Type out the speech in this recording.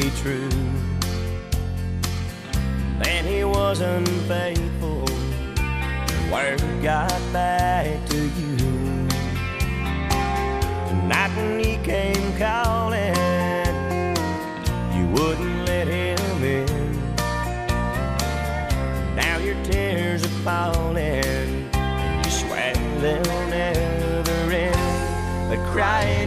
be true. Then he was unfaithful, and word got back to you. Tonight when he came calling, you wouldn't let him in. Now your tears are falling, you swear they'll never end. But crying